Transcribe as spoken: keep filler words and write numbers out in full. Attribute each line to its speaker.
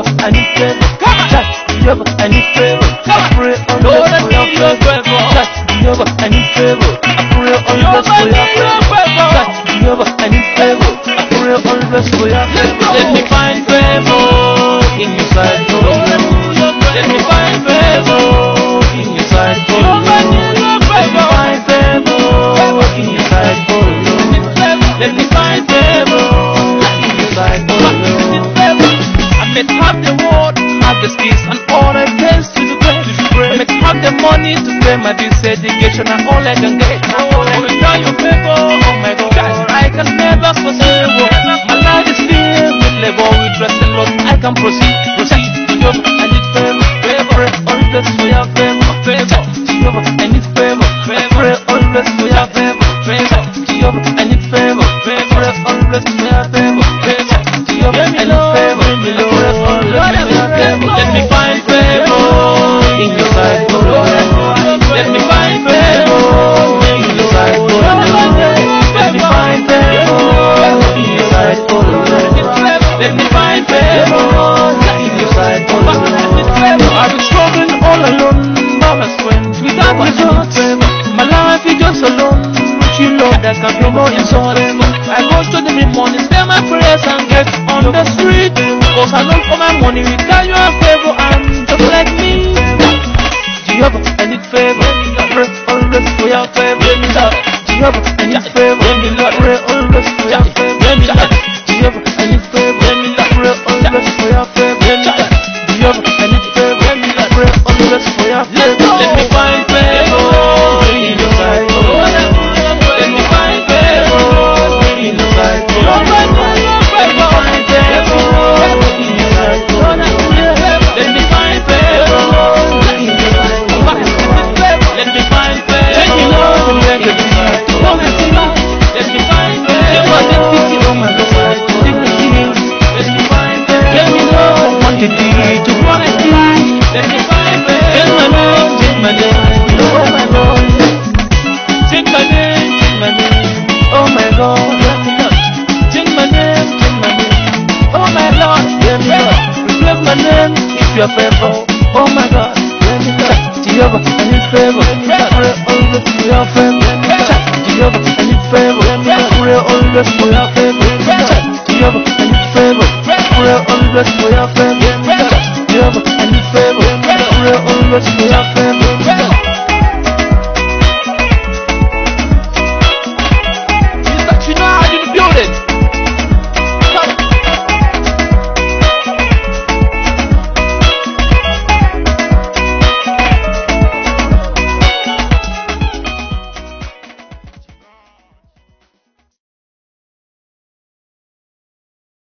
Speaker 1: Jehovah, I need favor. Touch, Jehovah, I need favor. I pray always for your favor. Touch, Jehovah, I need favor. I pray always for your favor. Touch, Jehovah, I need favor. I pray always for your favor. Let me find favor in your sight, oh Lord. Let me find favor in your sight, oh Lord. Let me find favor in your sight, oh Lord. Let me find favor in your sight, oh Lord. I may have the word, have the skills, and all I taste to the bread. I may have the money to pay my bills, education, and all I can get. Oh, without your favor, oh my God, I can never sustain. My life is filled with labor, with rest and loss. I can proceed, proceed. Jehovah, I need favor, favor, always for your favor, favor. Jehovah, I need favor, favor, always for your favor, favor. Jehovah, I need favor, favor, always for your favor, favor. Jehovah, I need favor, favor, always for your favor. Let me find favor in your sight, oh Lord. Let me find favor in your sight, oh Lord. Let me find favor in your sight, oh Lord. Let me find favor in your sight, oh Lord. I've been struggling all alone by my strength without results. My life is just alone. With you, Lord, there can be no insult. I go to the morning, say my prayers and get on the street. Cause I look for my money without your favor. I'm just like me. Jehovah, I need favor. I pray always for your favor. Jehovah, I need favor. I pray always for your favor. Jehovah, I need favor. I pray always for your favor. Jehovah, I need favor. I pray always for your favor. Let me find favor in your sight, oh Lord. Let me find favor in your sight, oh Lord. Let me find favor in your sight, oh Lord. Let me find favor in your sight, oh Lord. Let me find favor in your sight, oh Lord. Let me find favor on my side, oh Lord. Let me find favor. Let me know what to do to run it. Let me find favor. Take my name, take my name, oh my Lord. Take my name, take my name, oh my Lord. Take my name, take my name, oh my Lord. Let me reflect my name if your favor, oh my God. Let me touch Jehovah, I need favor. I pray always for your favor. Jehovah, I need favor. I pray always for your favor. Jehovah, I need favor. I pray always for your favor. Jehovah, I need favor. I pray always for your favor.